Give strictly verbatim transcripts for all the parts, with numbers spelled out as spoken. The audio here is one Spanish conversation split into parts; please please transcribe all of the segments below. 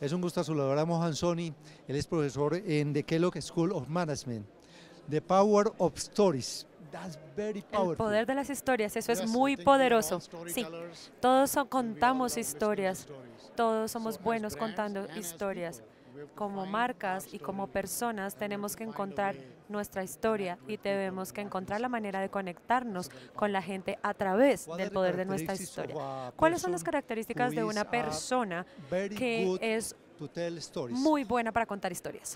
Es un gusto saludar a Mohan Soni. Él es profesor en the Kellogg School of Management. The Power of Stories. That's very powerful. El poder de las historias, eso es muy poderoso. Sí, todos so- contamos historias, todos somos buenos contando historias. Como marcas y como personas tenemos que encontrar nuestra historia y tenemos que encontrar la manera de conectarnos con la gente a través del poder de nuestra historia. ¿Cuáles son las características de una persona que es muy buena para contar historias?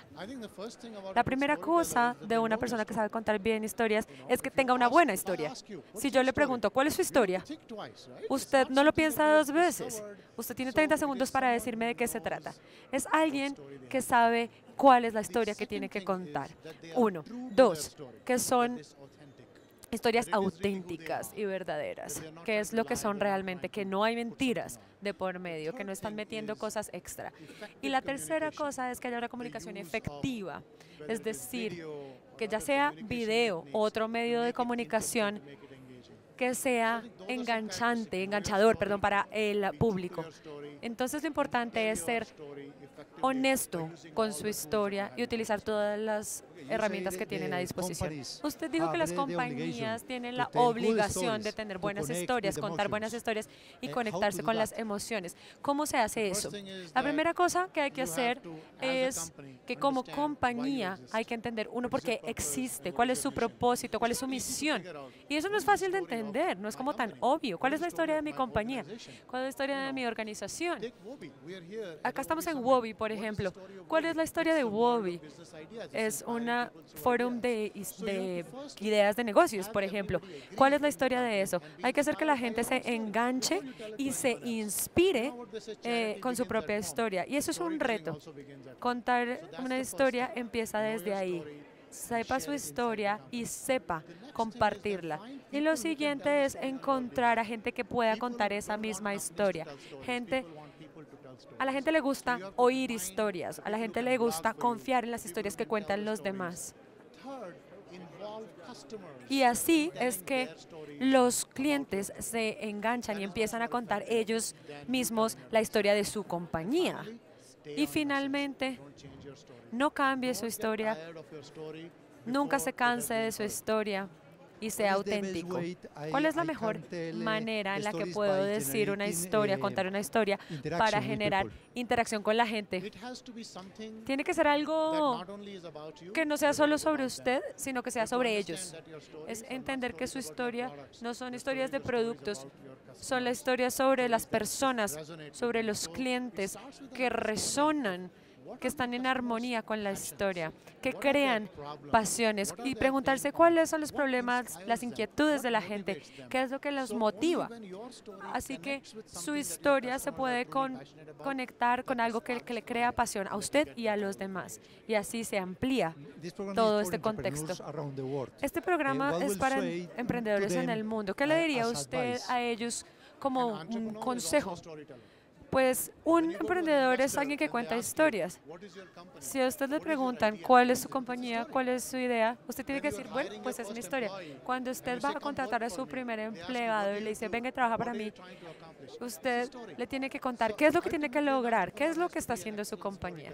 La primera cosa de una persona que sabe contar bien historias es que tenga una buena historia. Si yo le pregunto, ¿cuál es su historia? Usted no lo piensa dos veces. Usted tiene treinta segundos para decirme de qué se trata. Es alguien que sabe cuál es la historia que tiene que contar. Uno. Dos, que son historias auténticas y verdaderas, que es lo que son realmente, que no hay mentiras de por medio, que no están metiendo cosas extra. Y la tercera cosa es que haya una comunicación efectiva, es decir, que ya sea video o otro medio de comunicación que sea enganchante, enganchador, perdón, para el público. Entonces lo importante es ser honesto con su historia y utilizar todas las herramientas que tienen a disposición. Usted dijo que las compañías tienen la obligación de tener buenas historias, contar buenas historias y conectarse con las emociones. ¿Cómo se hace eso? La primera cosa que hay que hacer es que como compañía hay que entender, uno, por qué existe, cuál es su propósito, cuál es su misión. Y eso no es fácil de entender, no es como tan obvio. ¿Cuál es la historia de mi compañía? ¿Cuál es la historia de mi organización? Acá estamos en Wobi, por ejemplo. ¿Cuál es la historia de Wobi? Es una fórum de, de ideas de negocios, por ejemplo. ¿Cuál es la historia de eso? Hay que hacer que la gente se enganche y se inspire eh, con su propia historia. Y eso es un reto. Contar una historia empieza desde ahí. Sepa su historia y sepa compartirla. Y lo siguiente es encontrar a gente que pueda contar esa misma historia. Gente, a la gente le gusta oír historias, a la gente le gusta confiar en las historias que cuentan los demás. Y así es que los clientes se enganchan y empiezan a contar ellos mismos la historia de su compañía. Y finalmente, no cambie su historia, nunca se canse de su historia y sea auténtico. ¿Cuál es la mejor manera en la que puedo decir una historia, contar una historia para generar interacción con la gente? Tiene que ser algo que no sea solo sobre usted, sino que sea sobre ellos. Es entender que su historia no son historias de productos, son las historias sobre las personas, sobre los clientes que resonan, que están en armonía con la historia, que crean pasiones y preguntarse cuáles son los problemas, las inquietudes de la gente, qué es lo que los motiva. Así que su historia se puede con, conectar con algo que, que le crea pasión a usted y a los demás, y así se amplía todo este contexto. Este programa es para emprendedores en el mundo. ¿Qué le diría usted a ellos como un consejo? Pues un emprendedor es alguien que cuenta historias. Si a usted le preguntan cuál es su compañía, cuál es su idea, usted tiene que decir, bueno, pues es mi historia. Cuando usted va a contratar a su primer empleado y le dice, venga, trabaja para mí, usted le tiene que contar qué es lo que tiene que lograr, qué es lo que está haciendo su compañía.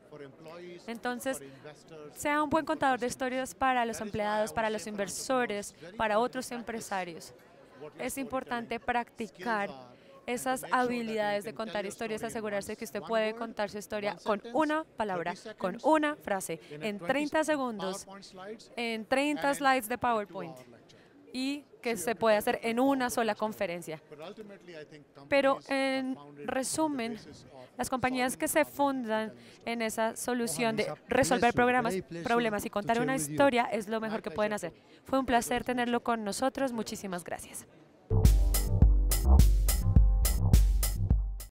Entonces, sea un buen contador de historias para los empleados, para los inversores, para otros empresarios. Es importante practicar esas habilidades de contar historias, asegurarse que usted puede contar su historia con una palabra, con una frase, en treinta segundos, en treinta slides de PowerPoint, y que se puede hacer en una sola conferencia. Pero en resumen, las compañías que se fundan en esa solución de resolver programas, problemas y contar una historia es lo mejor que pueden hacer. Fue un placer tenerlo con nosotros. Muchísimas gracias.